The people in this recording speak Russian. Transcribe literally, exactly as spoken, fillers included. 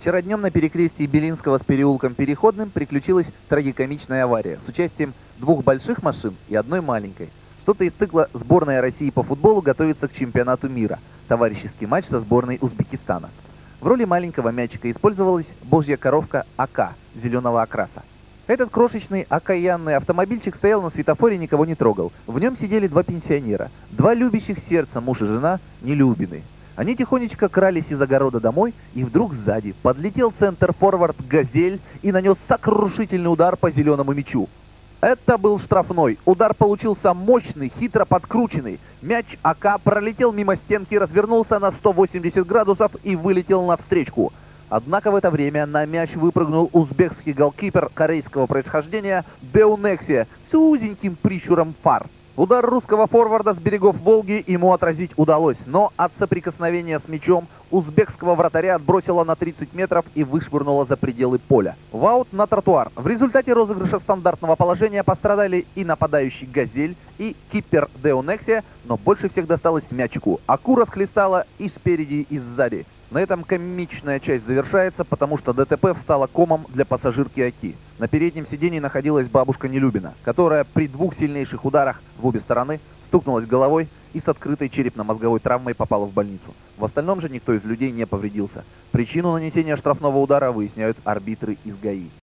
Вчера днем на перекрестии Белинского с переулком Переходным приключилась трагикомичная авария с участием двух больших машин и одной маленькой. Что-то из цикла «Сборная России по футболу готовится к чемпионату мира». Товарищеский матч со сборной Узбекистана. В роли маленького мячика использовалась божья коровка АК зеленого окраса. Этот крошечный окаянный автомобильчик стоял на светофоре и никого не трогал. В нем сидели два пенсионера, два любящих сердца муж и жена Нелюбины. Они тихонечко крались из огорода домой, и вдруг сзади подлетел центр-форвард «Газель» и нанес сокрушительный удар по зеленому мячу. Это был штрафной. Удар получился мощный, хитро подкрученный. Мяч АК пролетел мимо стенки, развернулся на сто восемьдесят градусов и вылетел навстречку. Однако в это время на мяч выпрыгнул узбекский голкипер корейского происхождения Деунексия с узеньким прищуром фар. Удар русского форварда с берегов Волги ему отразить удалось, но от соприкосновения с мячом узбекского вратаря отбросило на тридцать метров и вышвырнуло за пределы поля. В аут на тротуар. В результате розыгрыша стандартного положения пострадали и нападающий «Газель», и кипер Деунексия, но больше всех досталось мячику. Аку расхлестала и спереди, и сзади. На этом комичная часть завершается, потому что ДТП встала комом для пассажирки Аки. На переднем сидении находилась бабушка Нелюбина, которая при двух сильнейших ударах в обе стороны стукнулась головой и с открытой черепно-мозговой травмой попала в больницу. В остальном же никто из людей не повредился. Причину нанесения штрафного удара выясняют арбитры из ГАИ.